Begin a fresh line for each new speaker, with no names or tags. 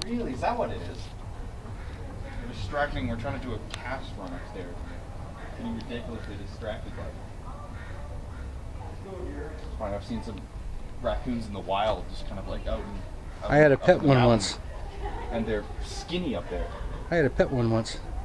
Really? Is that what it is? We're distracting. We're trying to do a cast run upstairs. Getting ridiculously distracted by it. It's fine. I've seen some raccoons in the wild, just kind of like out.
I had a pet one once.
And they're skinny up there.
I had a pet one once.